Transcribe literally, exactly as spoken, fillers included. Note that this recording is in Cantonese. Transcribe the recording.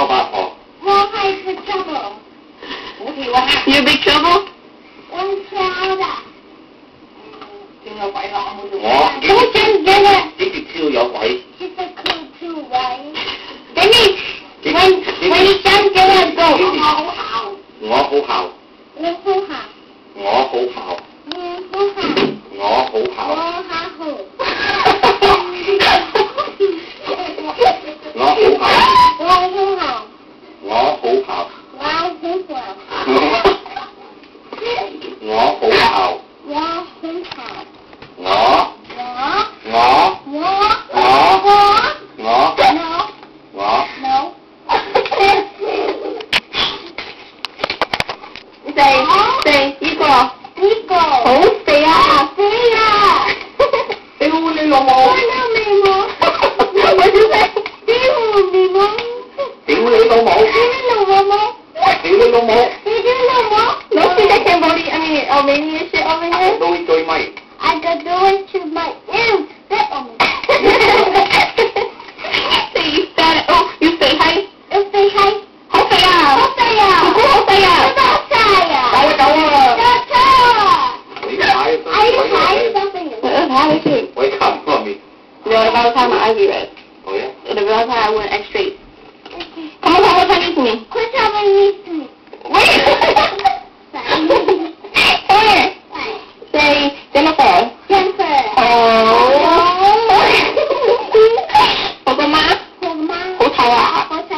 個八婆。 我係 big trouble。 好跳啊 You big trouble？ 我跳的。 跳有鬼啦！我冇跳。 我我真真嘅。 幾時跳有鬼？ She's a cool too, right? Dennis, when when you jump, get a go. 我好好。 我好姣。 我好好。 我好姣。 我好好。 我好姣。 我好好。 我好姣。 我好好。 我好姣。 我好好。 我好姣。 我好好。 我我我我我我我 no 我 no 四四呢個呢個好肥啊！ 肥啊！ 屌你老母！ 我有眉毛， 我小肥， 屌眉毛， 屌你老母！ 屌老母， 屌你老母！ 屌老母， 老師在 Cambodia，I mean，我明年是我明年。 都會追咪。 I got the way to my ew, that on me. So you said, oh, you say hi. You say hi. 好肥啊！ 好肥啊！ 哥哥好肥啊！ 好肥啊！ 走啊走啊！ 走啊！ 你睇， I hide something. 我睇下你先。 我看外面。 No, if I was time I be red. Oh yeah. If I was time I wouldn't act straight. Come on, come on, Chinese to me. Quit telling me to me. Wait. Come here. Say Jennifer. Jennifer. Oh. 我個媽我媽好醜啊！ 好醜